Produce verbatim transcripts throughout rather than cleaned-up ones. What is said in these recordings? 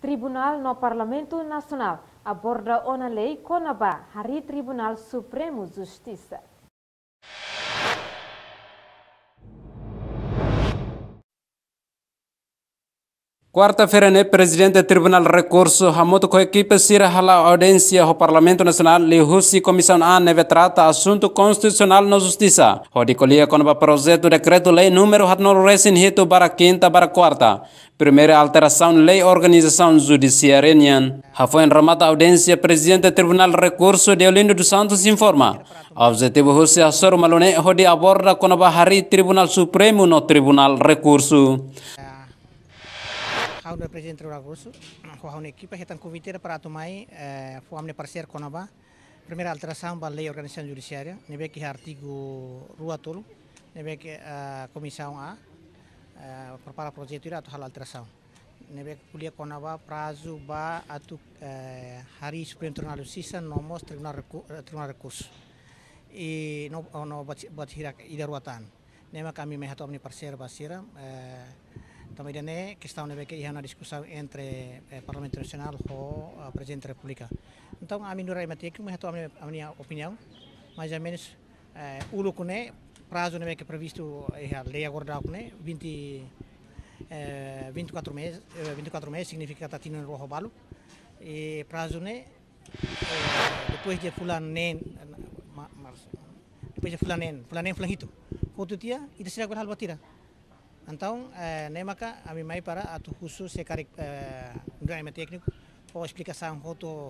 Tribunal no Parlamento Nacional aborda uma lei conaba Hari Tribunal Supremo Justiça. Quarta-feira, né, presidente do Tribunal Recurso, Hamoto com a equipe Sira hala audiência ao Parlamento Nacional, Lihusi Comissão A neve trata assunto constitucional na Justiça. Hodi colia com o projeto decreto-lei número hatnol recém hito para quinta para quarta. Primeira alteração lei organização judiciária nian. Foi em remata audiência presidente do Tribunal Recurso Deolindo dos Santos informa. Objetivo Husi Assoro Malone hodi aborda com a Hari Tribunal Supremo no Tribunal Recurso. Hau do presidente do Recurso, hau na equipa retan conviteira para tomar fo amne parceiro com a primeira alteração da lei organização judiciária, nebe que artigo rua tolo, nebe que a comissão A prepara projeto ira atau hal alteração. Nebe kuliah com a prazo ba atu Hari Supremo Tribunal Justiça nomos Tribunal Tribunal Recurso. E no no bat hirak ida ruatan. Nema kami mehato amne parceiro basira também é questão de que há uma discussão entre o Parlamento Nacional e o Presidente da República. Então, a minha a minha opinião, mais ou menos, o lucro né prazo né que previsto a lei agora né vinte e quatro meses, vinte e quatro meses significa que tinha no roubalo e prazo né depois de fulano nem depois de fulano nem fulano nem flanhito, outro dia e descer agora halbatira. Então, eh, nem maka a mim para atu khusus sekari drama técnico ou explicação roto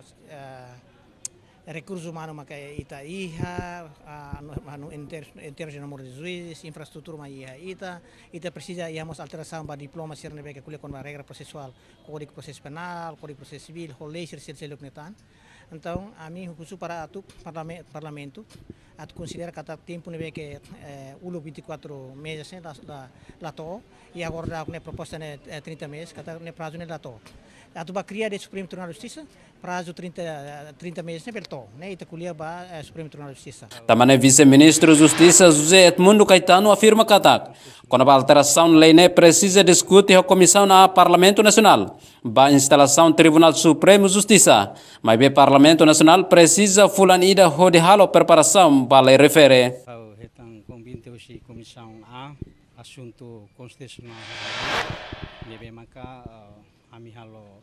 recursos humanos maka ita iha anu inter intergenomor de juízes infraestrutura ma iha ita ita precisa íamos alteração para diploma ser nebe que kuliah com a regra processual código processo penal código processo civil ou lei ser ser seloknetan. Então, a mim khusus para atu parlamento atu considera que até tempo nebe que ulo vinte e quatro meses lá lá lá to e agora a proposta né trinta meses kata ne prazo ne lá to atu ba criar de Supremo Tribunal de Justiça prazo trinta meses ne belto né ita kuliah ba Supremo Tribunal de Justiça. Também vice-ministro Justiça José Edmundo Caetano afirma que quando a alteração lei ne precisa discutir a comissão na Parlamento Nacional ba instalação Tribunal Supremo Justiça, mas o Parlamento Nacional precisa fulanida hodi halo preparação para lei refere. Hetang convite si comissão A assunto constitucional nebe maka ami halo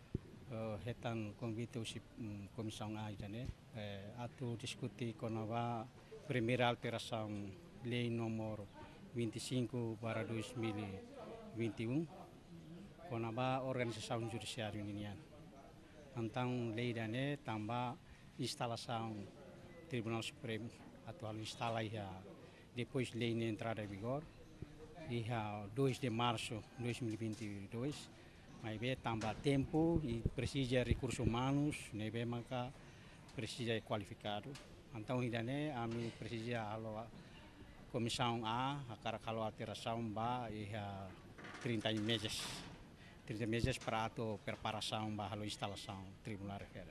hetang convite si comissão A jane atu diskuti konava primeira alteração lei nomor vinte e cinco barra dois mil e vinte e um konava organização judiciária unian tentang lei dane tambah instalação Tribunal Supremo atual instala ia depois lei na entrada em vigor ia dois de março de dois mil e vinte e dois mas be tambah tempo e precisa recursos humanos nebe maka precisa qualificado então idane ami precisa alo comissão A akara kalau alteração ba ia trinta meses trinta meses para a preparação ba halo instalação tribunal refere.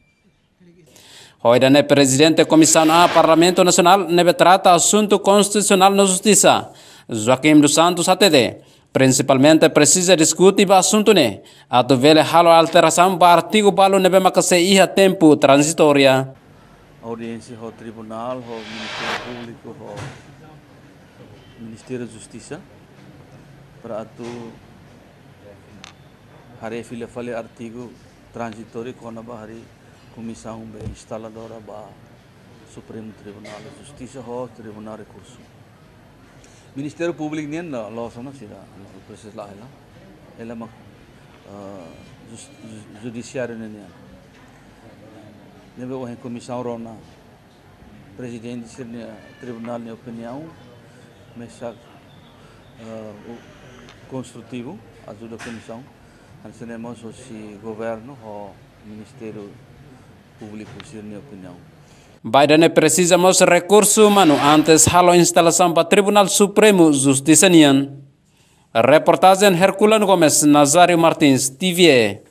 Hoje, né, presidente da Comissão A Parlamento Nacional neve trata assunto constitucional na Justiça. Joaquim dos Santos A T D. Principalmente precisa discutir o assunto né. A tu vele halo alteração para artigo balo neve makase iha tempo transitória. Audiência do Tribunal, do Ministério Público, do Ministério da Justiça para tu hari file fale artigo transitório com a hari comissão instaladora ba Supremo Tribunal de Justiça ou Tribunal Recurso. Ministério Público nem lá lá sana sila proses lah ela ela mak judiciário nem nebe o comissão rona presidente sirne tribunal ne opinião mesa construtivo ajuda a comissão ansenemos o si governo ou Ministério Público sirne opinião. Biden precisamos recurso humano antes halo instalação para Tribunal Supremo Justiça nian. Reportagem Herculano Gomes, Nazário Martins, T V E.